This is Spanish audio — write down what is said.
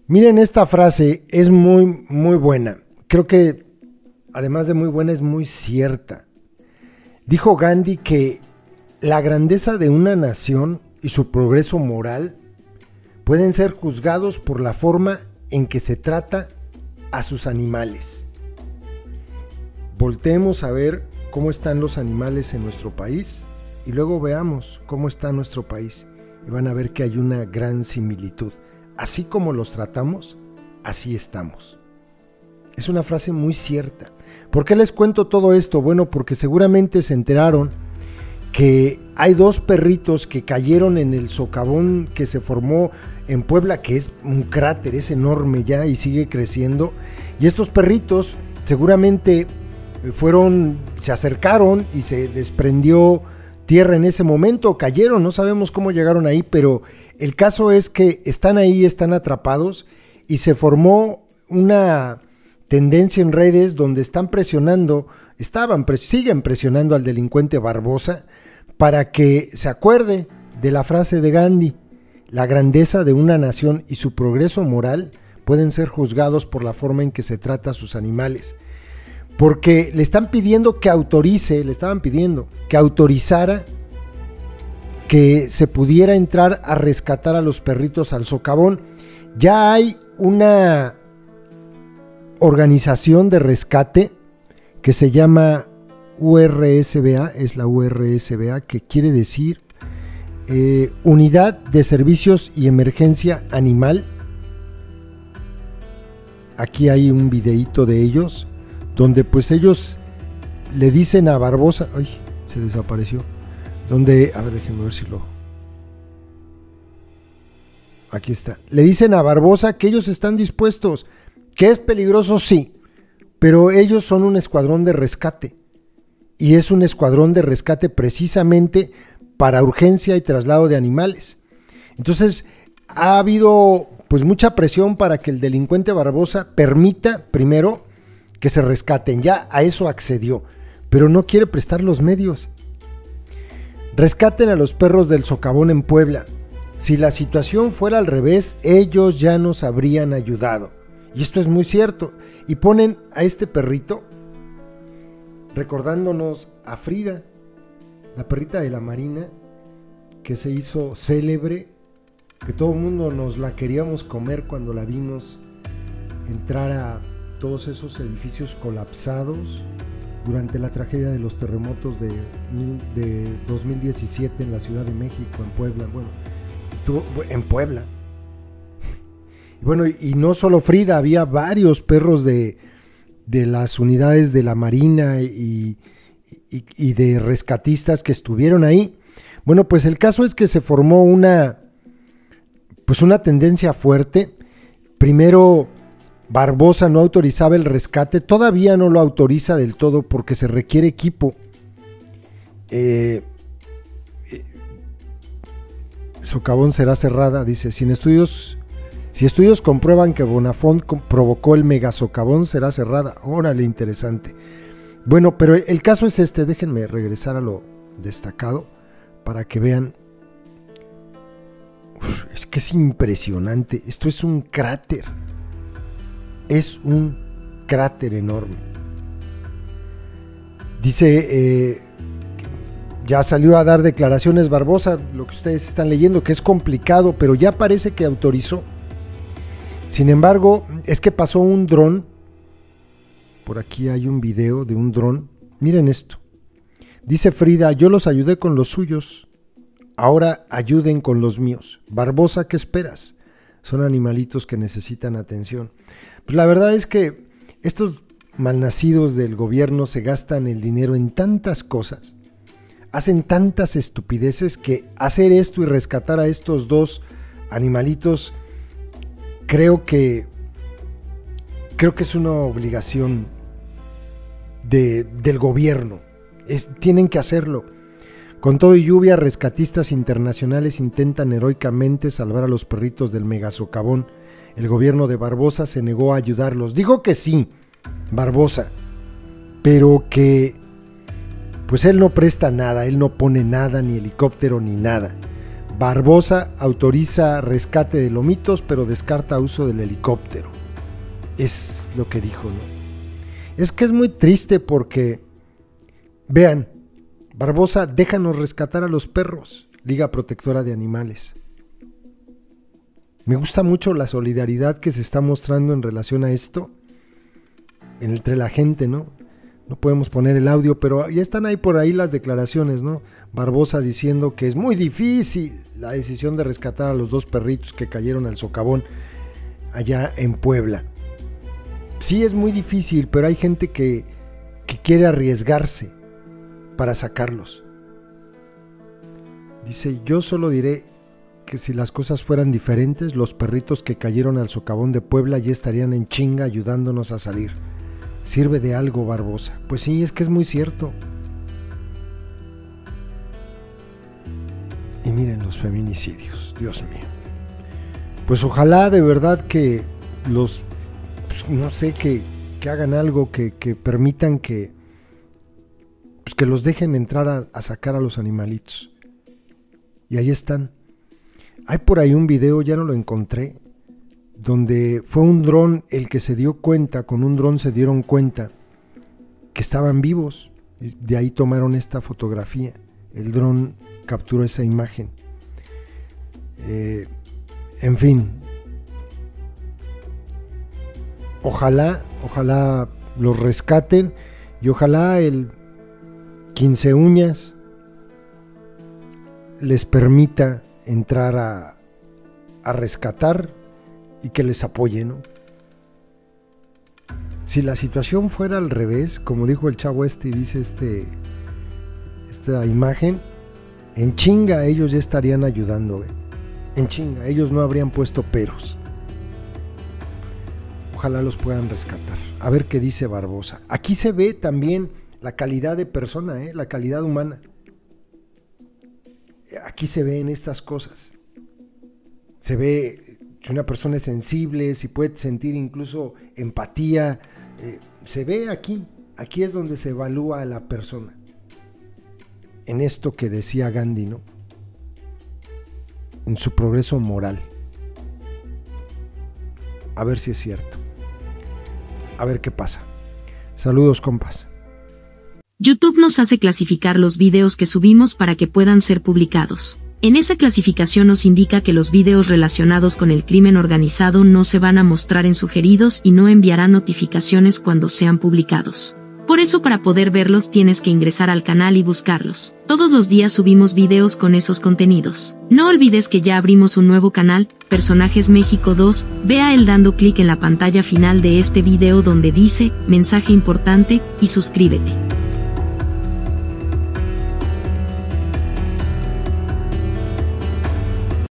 Miren, esta frase es muy, muy buena. Creo que, además de muy buena, es muy cierta. Dijo Gandhi que la grandeza de una nación y su progreso moral pueden ser juzgados por la forma en que se trata a sus animales. Volteemos a ver cómo están los animales en nuestro país y luego veamos cómo está nuestro país y van a ver que hay una gran similitud. Así como los tratamos, así estamos. Es una frase muy cierta. ¿Por qué les cuento todo esto? Bueno, porque seguramente se enteraron que hay dos perritos que cayeron en el socavón que se formó en Puebla, que es un cráter, es enorme ya y sigue creciendo. Y estos perritos seguramente se acercaron y se desprendió tierra en ese momento, cayeron, no sabemos cómo llegaron ahí, pero el caso es que están ahí, están atrapados y se formó una tendencia en redes donde siguen presionando al delincuente Barbosa para que se acuerde de la frase de Gandhi: la grandeza de una nación y su progreso moral pueden ser juzgados por la forma en que se trata a sus animales. Porque le estaban pidiendo que autorizara que se pudiera entrar a rescatar a los perritos al socavón. Ya hay una organización de rescate que se llama URSBA, es la URSBA, que quiere decir Unidad de Servicios y Emergencia Animal. Aquí hay un videíto de ellos, donde pues ellos le dicen a Barbosa, ay, se desapareció, donde, a ver, déjenme ver si aquí está, le dicen a Barbosa que ellos están dispuestos, que es peligroso, sí, pero ellos son un escuadrón de rescate, y es un escuadrón de rescate precisamente para urgencia y traslado de animales. Entonces ha habido pues mucha presión para que el delincuente Barbosa permita primero que se rescaten. Ya a eso accedió, pero no quiere prestar los medios. Rescaten a los perros del socavón en Puebla. Si la situación fuera al revés, ellos ya nos habrían ayudado. Y esto es muy cierto. Y ponen a este perrito recordándonos a Frida, la perrita de la Marina, que se hizo célebre, que todo el mundo nos la queríamos comer cuando la vimos entrar a todos esos edificios colapsados durante la tragedia de los terremotos de 2017 en la Ciudad de México, en Puebla. Bueno, estuvo en Puebla. Y bueno, y no solo Frida, había varios perros de las unidades de la Marina y de rescatistas que estuvieron ahí. Bueno, pues el caso es que se formó una tendencia fuerte. Primero, Barbosa no autorizaba el rescate, todavía no lo autoriza del todo porque se requiere equipo. Socavón será cerrada, dice, si estudios comprueban que Bonafont provocó el megasocavón, será cerrada. Órale, interesante. Bueno, pero el caso es este, déjenme regresar a lo destacado para que vean. Es que es impresionante, esto es un cráter. Es un cráter enorme. Dice, ya salió a dar declaraciones Barbosa, lo que ustedes están leyendo, que es complicado, pero ya parece que autorizó. Sin embargo, es que pasó un dron. Por aquí hay un video de un dron. Miren esto. Dice Frida, yo los ayudé con los suyos, ahora ayuden con los míos. Barbosa, ¿qué esperas? Son animalitos que necesitan atención. Pues la verdad es que estos malnacidos del gobierno se gastan el dinero en tantas cosas, hacen tantas estupideces, que hacer esto y rescatar a estos dos animalitos creo que es una obligación del gobierno. Tienen que hacerlo. Con todo y lluvia, rescatistas internacionales intentan heroicamente salvar a los perritos del megasocavón. El gobierno de Barbosa se negó a ayudarlos. Dijo que sí, Barbosa, pero que pues él no presta nada, él no pone nada, ni helicóptero ni nada. Barbosa autoriza rescate de lomitos, pero descarta uso del helicóptero. Es lo que dijo, ¿no? Es que es muy triste porque, vean, Barbosa, déjanos rescatar a los perros, Liga Protectora de Animales. Me gusta mucho la solidaridad que se está mostrando en relación a esto, entre la gente, ¿no? No podemos poner el audio, pero ya están ahí por ahí las declaraciones, ¿no? Barbosa diciendo que es muy difícil la decisión de rescatar a los 2 perritos que cayeron al socavón allá en Puebla. Sí, es muy difícil, pero hay gente que quiere arriesgarse para sacarlos. Dice, yo solo diré que si las cosas fueran diferentes, los perritos que cayeron al socavón de Puebla ya estarían en chinga ayudándonos a salir. Sirve de algo, Barbosa. Pues sí, es que es muy cierto. Y miren los feminicidios, Dios mío. Pues ojalá de verdad que los, pues no sé, que hagan algo, que permitan que, pues que los dejen entrar a sacar a los animalitos. Y ahí están. Hay por ahí un video, ya no lo encontré, donde fue un dron el que se dio cuenta, con un dron se dieron cuenta que estaban vivos. De ahí tomaron esta fotografía. El dron capturó esa imagen. En fin. Ojalá los rescaten y ojalá el 15 uñas les permita entrar a rescatar y que les apoye, ¿no? Si la situación fuera al revés, como dijo el chavo y dice esta imagen, en chinga ellos ya estarían ayudando, en chinga, ellos no habrían puesto peros. Ojalá los puedan rescatar. A ver qué dice Barbosa. Aquí se ve también la calidad de persona, la calidad humana. Aquí se ve en estas cosas. Se ve si una persona es sensible, si puede sentir incluso empatía. Se ve aquí. Aquí es donde se evalúa a la persona. En esto que decía Gandhi, ¿no? En su progreso moral. A ver si es cierto. A ver qué pasa. Saludos, compas. YouTube nos hace clasificar los videos que subimos para que puedan ser publicados. En esa clasificación nos indica que los videos relacionados con el crimen organizado no se van a mostrar en sugeridos y no enviarán notificaciones cuando sean publicados. Por eso, para poder verlos tienes que ingresar al canal y buscarlos. Todos los días subimos videos con esos contenidos. No olvides que ya abrimos un nuevo canal, Personajes México 2, ve a él dando clic en la pantalla final de este video donde dice, mensaje importante, y suscríbete.